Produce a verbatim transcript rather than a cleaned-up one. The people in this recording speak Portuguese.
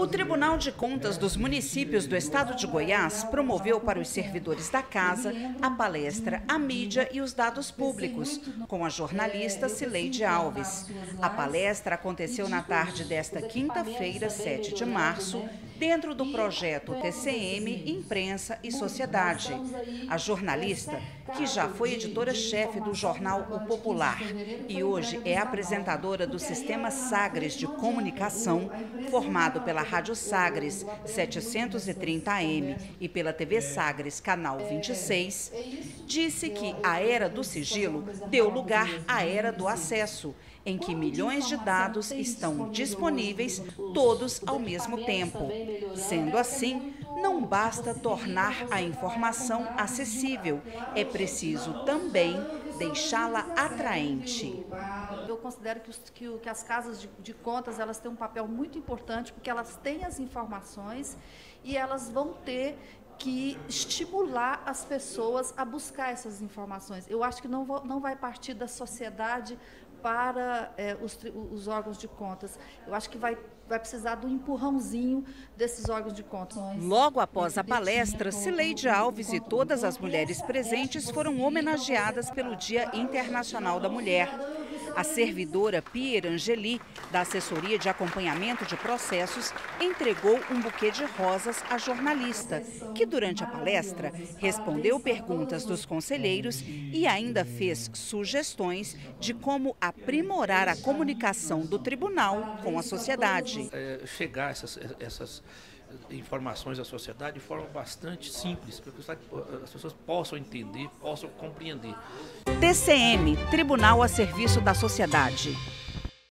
O Tribunal de Contas dos Municípios do Estado de Goiás promoveu para os servidores da casa a palestra A Mídia e os Dados Públicos, com a jornalista Cileide Alves. A palestra aconteceu na tarde desta quinta-feira, sete de março, dentro do projeto T C M Imprensa e Sociedade. A jornalista, que já foi editora-chefe do jornal O Popular e hoje é apresentadora do Sistema Sagres de Comunicação, formado pela Rádio Sagres setecentos e trinta A M e pela T V Sagres Canal vinte e seis, disse que a era do sigilo deu lugar à era do acesso, em que milhões de dados estão disponíveis todos ao mesmo tempo. Sendo assim, não basta tornar a informação acessível, é preciso também deixá-la atraente. Eu considero que, os, que, que as casas de, de contas elas têm um papel muito importante, porque elas têm as informações e elas vão ter que estimular as pessoas a buscar essas informações. Eu acho que não, vou, não vai partir da sociedade para é, os, os órgãos de contas. Eu acho que vai, vai precisar do empurrãozinho desses órgãos de contas. Logo após a palestra, Cileide Alves e todas as mulheres presentes foram homenageadas pelo Dia Internacional da Mulher. A servidora Pierre Angeli, da Assessoria de Acompanhamento de Processos, entregou um buquê de rosas à jornalista, que durante a palestra respondeu perguntas dos conselheiros e ainda fez sugestões de como aprimorar a comunicação do tribunal com a sociedade. É, chegar essas, essas informações à sociedade de forma bastante simples, para que as pessoas possam entender, possam compreender. T C M, Tribunal a Serviço da Sociedade.